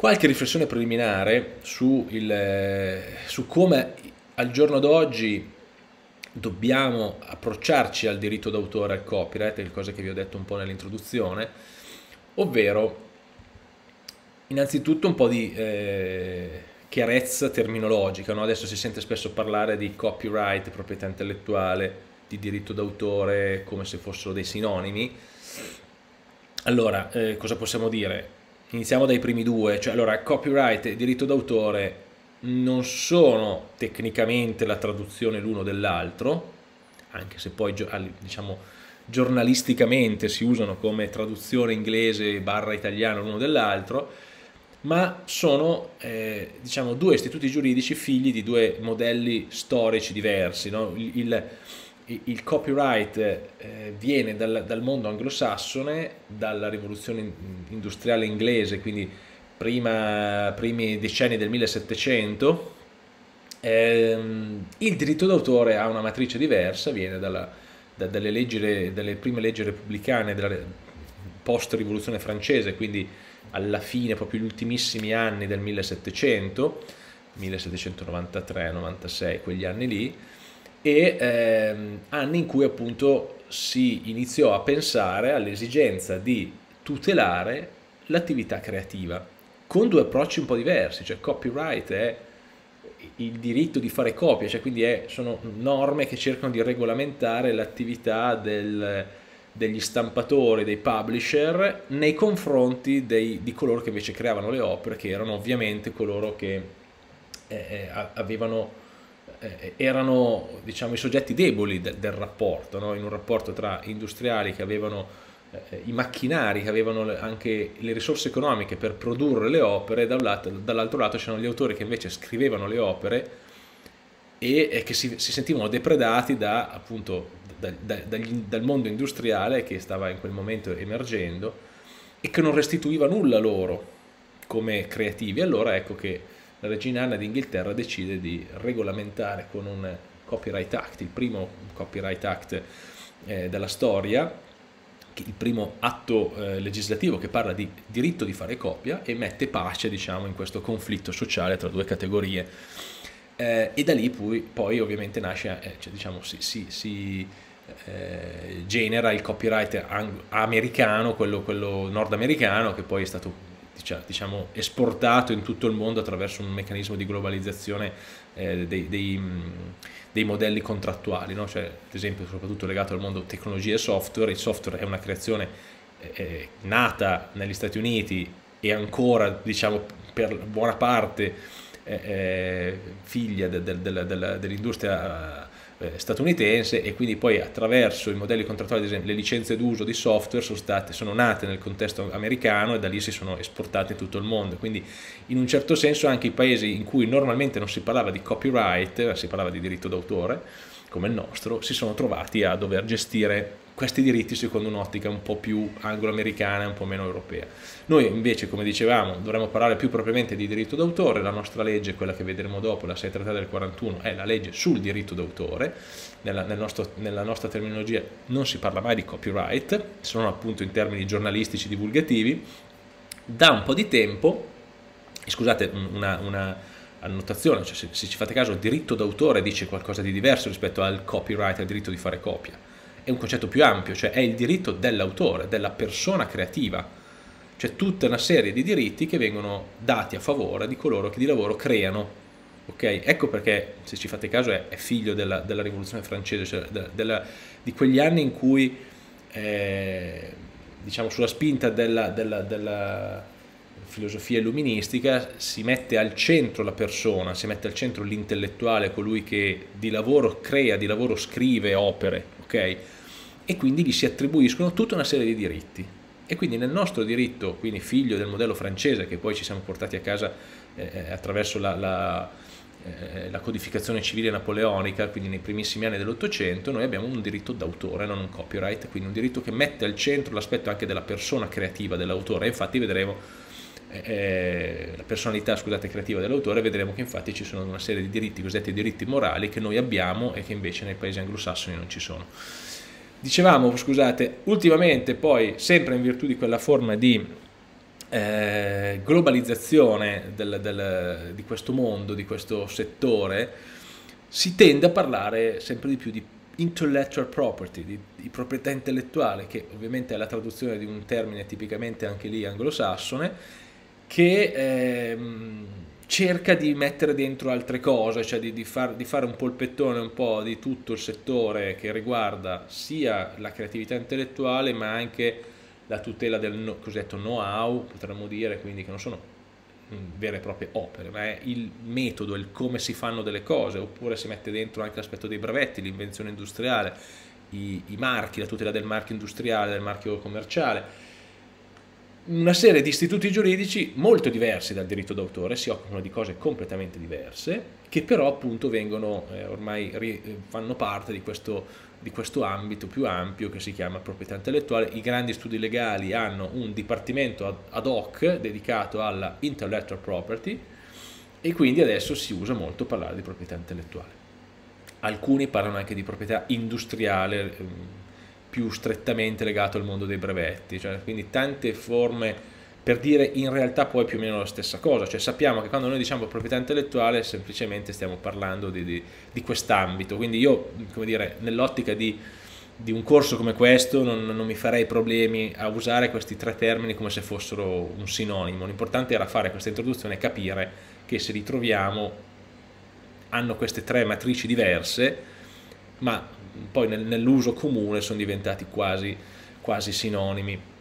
Qualche riflessione preliminare su come al giorno d'oggi dobbiamo approcciarci al diritto d'autore, al copyright, le cose che vi ho detto un po' nell'introduzione, ovvero innanzitutto un po' di chiarezza terminologica, no? Adesso si sente spesso parlare di copyright, proprietà intellettuale, di diritto d'autore come se fossero dei sinonimi. Allora, cosa possiamo dire? Iniziamo dai primi due, cioè allora copyright e diritto d'autore non sono tecnicamente la traduzione l'uno dell'altro, anche se poi diciamo giornalisticamente si usano come traduzione inglese barra italiano l'uno dell'altro, ma sono diciamo due istituti giuridici figli di due modelli storici diversi, no? Il copyright viene dal mondo anglosassone, dalla rivoluzione industriale inglese, quindi primi decenni del 1700. Il diritto d'autore ha una matrice diversa, viene dalle prime leggi repubblicane della post-rivoluzione francese, quindi alla fine, proprio gli ultimissimi anni del 1700, 1793-96, quegli anni lì, e anni in cui appunto si iniziò a pensare all'esigenza di tutelare l'attività creativa con due approcci un po' diversi, cioè copyright è il diritto di fare copie, cioè quindi sono norme che cercano di regolamentare l'attività degli stampatori, dei publisher nei confronti di coloro che invece creavano le opere, che erano ovviamente coloro che erano diciamo i soggetti deboli del rapporto, no? In un rapporto tra industriali che avevano i macchinari, che avevano anche le risorse economiche per produrre le opere, dall'altro lato c'erano gli autori che invece scrivevano le opere e che si sentivano depredati appunto dal mondo industriale che stava in quel momento emergendo e che non restituiva nulla loro come creativi. Allora ecco che la regina Anna d'Inghilterra decide di regolamentare con un Copyright Act, il primo Copyright Act della storia, il primo atto legislativo che parla di diritto di fare copia e mette pace, diciamo, in questo conflitto sociale tra due categorie. E da lì poi ovviamente nasce, cioè, diciamo, si genera il copyright americano, quello nordamericano, che poi è stato diciamo esportato in tutto il mondo attraverso un meccanismo di globalizzazione dei modelli contrattuali, no? Cioè, ad esempio, soprattutto legato al mondo tecnologia e software. Il software è una creazione nata negli Stati Uniti e ancora, diciamo, per buona parte figlia dell'industria statunitense, e quindi poi attraverso i modelli contrattuali, ad esempio le licenze d'uso di software sono nate nel contesto americano e da lì si sono esportate in tutto il mondo. Quindi in un certo senso anche i paesi in cui normalmente non si parlava di copyright, si parlava di diritto d'autore come il nostro, si sono trovati a dover gestire questi diritti secondo un'ottica un po' più anglo-americana e un po' meno europea. Noi invece, come dicevamo, dovremmo parlare più propriamente di diritto d'autore. La nostra legge, quella che vedremo dopo, la 633 del 41, è la legge sul diritto d'autore. Nella nostra terminologia non si parla mai di copyright, se non appunto in termini giornalistici divulgativi. Da un po' di tempo, scusate, una annotazione, cioè se ci fate caso, il diritto d'autore dice qualcosa di diverso rispetto al copyright, al diritto di fare copia. È un concetto più ampio, cioè è il diritto dell'autore, della persona creativa, cioè tutta una serie di diritti che vengono dati a favore di coloro che di lavoro creano. Okay? Ecco perché, se ci fate caso, è figlio della rivoluzione francese, cioè di quegli anni in cui diciamo sulla spinta della filosofia illuministica si mette al centro la persona, si mette al centro l'intellettuale, colui che di lavoro crea, di lavoro scrive opere, ok? E quindi gli si attribuiscono tutta una serie di diritti. E quindi nel nostro diritto, quindi figlio del modello francese che poi ci siamo portati a casa attraverso la codificazione civile napoleonica, quindi nei primissimi anni dell'Ottocento, noi abbiamo un diritto d'autore, non un copyright, quindi un diritto che mette al centro l'aspetto anche della persona creativa dell'autore. Infatti vedremo la personalità, scusate, creativa dell'autore, vedremo che infatti ci sono una serie di diritti, cosiddetti diritti morali, che noi abbiamo e che invece nei paesi anglosassoni non ci sono. Dicevamo, scusate, ultimamente poi, sempre in virtù di quella forma di globalizzazione di questo mondo, di questo settore, si tende a parlare sempre di più di intellectual property, di proprietà intellettuale, che ovviamente è la traduzione di un termine tipicamente anche lì anglosassone, che cerca di mettere dentro altre cose, cioè di fare un polpettone un po' di tutto il settore che riguarda sia la creatività intellettuale ma anche la tutela del cosiddetto know-how, potremmo dire, quindi che non sono vere e proprie opere, ma è il metodo, il come si fanno delle cose, oppure si mette dentro anche l'aspetto dei brevetti, l'invenzione industriale, i marchi, la tutela del marchio industriale, del marchio commerciale. Una serie di istituti giuridici molto diversi dal diritto d'autore, si occupano di cose completamente diverse, che però appunto vengono, fanno parte di questo ambito più ampio che si chiama proprietà intellettuale. I grandi studi legali hanno un dipartimento ad hoc dedicato alla intellectual property e quindi adesso si usa molto parlare di proprietà intellettuale. Alcuni parlano anche di proprietà industriale, più strettamente legato al mondo dei brevetti, cioè, quindi tante forme per dire in realtà poi più o meno la stessa cosa, cioè sappiamo che quando noi diciamo proprietà intellettuale semplicemente stiamo parlando di quest'ambito, quindi io, come dire, nell'ottica di un corso come questo non mi farei problemi a usare questi tre termini come se fossero un sinonimo, l'importante era fare questa introduzione e capire che se li troviamo hanno queste tre matrici diverse, ma poi nell'uso comune sono diventati quasi sinonimi.